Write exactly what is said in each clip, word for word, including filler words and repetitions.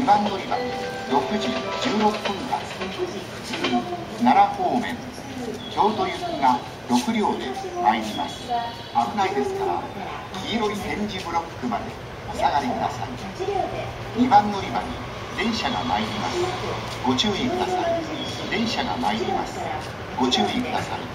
にばん乗り場ろくじじゅうろっぷん発奈良方面京都行きがろく両で参ります。危ないですから黄色い点字ブロックまでお下がりください。にばん乗り場に電車が参ります。ご注意ください。電車が参ります。ご注意ください。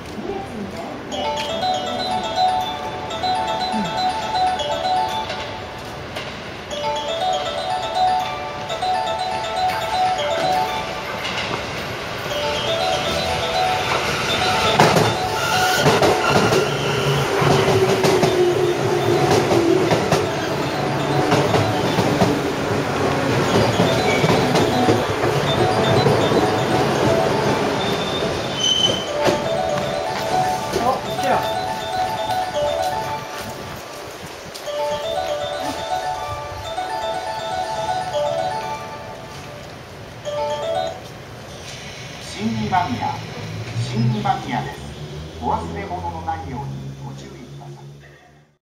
新今宮、新今宮です。お忘れ物のないように。